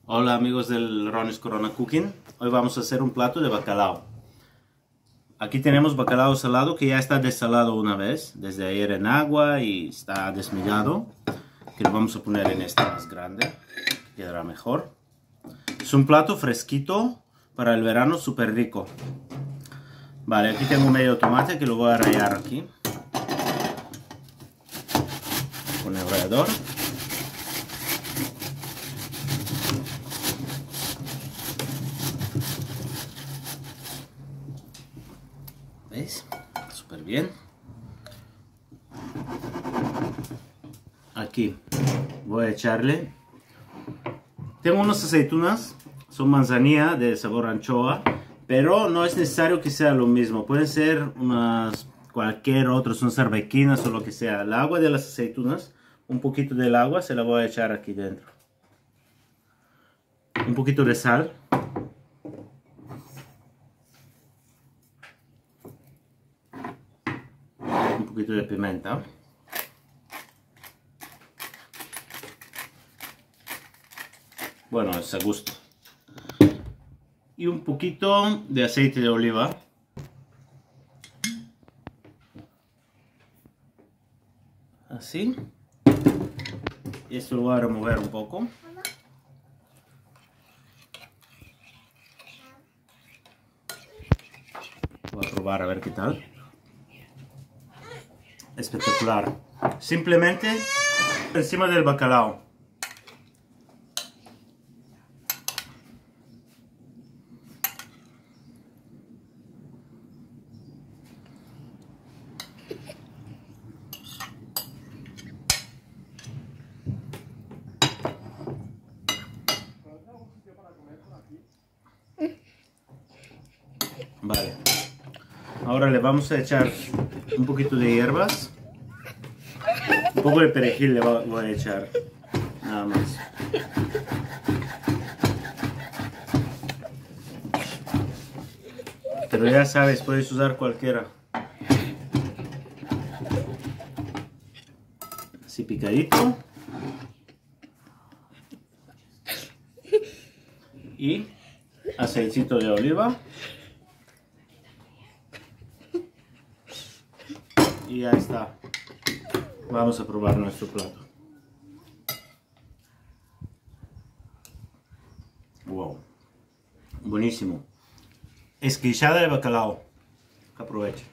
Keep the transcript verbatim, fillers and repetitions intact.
Hola amigos del Ronnie's Corona Cooking. Hoy vamos a hacer un plato de bacalao. Aquí tenemos bacalao salado que ya está desalado una vez, desde ayer en agua y está desmigado. Que lo vamos a poner en este más grande, que quedará mejor. Es un plato fresquito para el verano, súper rico. Vale, aquí tengo medio tomate que lo voy a rallar aquí con el rallador. ¿Veis? Súper bien. Aquí voy a echarle. Tengo unas aceitunas, son manzanilla de sabor anchoa, pero no es necesario que sea lo mismo. Pueden ser unas cualquier otro, son cervequinas o lo que sea. El agua de las aceitunas, un poquito del agua se la voy a echar aquí dentro. Un poquito de sal. Un poquito de pimienta. Bueno, es a gusto. Y un poquito de aceite de oliva. Así. Y esto lo voy a remover un poco. Voy a probar a ver qué tal. Espectacular. Simplemente encima del bacalao. Vale. Ahora le vamos a echar un poquito de hierbas. Un poco de perejil le voy a echar. Nada más. Pero ya sabes, puedes usar cualquiera. Así picadito. Y aceitito de oliva. Y ya está. Vamos a probar nuestro plato. Wow. Buenísimo. Esqueixada de bacalao. Aprovecha.